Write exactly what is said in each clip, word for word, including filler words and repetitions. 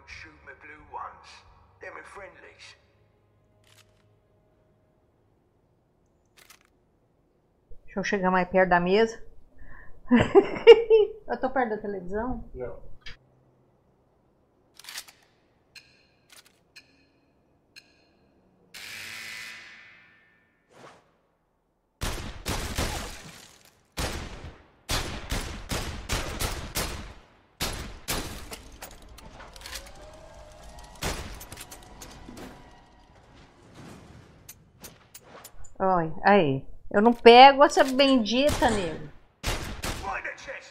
shoot me blue ones. Them are friendlies. Deixa eu chegar mais perto da mesa. Eu tô perto da televisão? Não. Olha, aí. Eu não pego essa bendita nele. Right in the chest.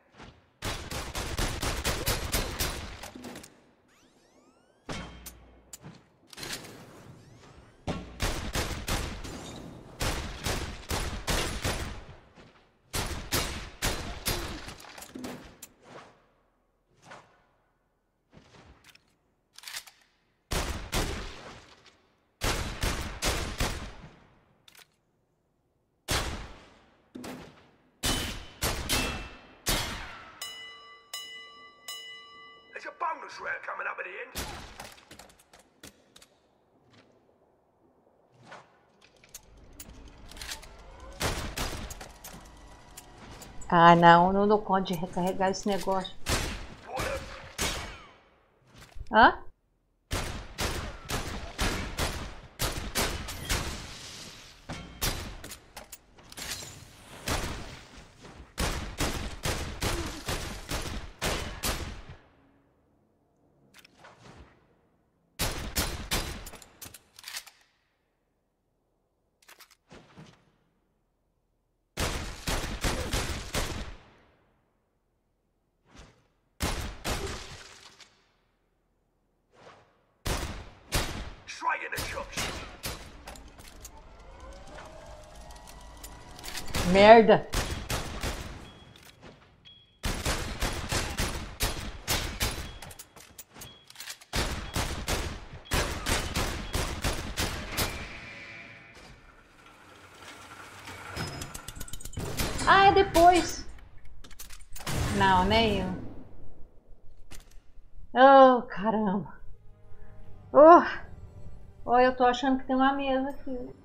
There's a bonus round coming up at the end. Ah, não, não dou conta de recarregar esse negócio. Hã? Straight in the chops. Merda! Ah, é depois. Não, nem eu. Oh, caramba. Oh, oh, eu tô achando que tem uma mesa aqui.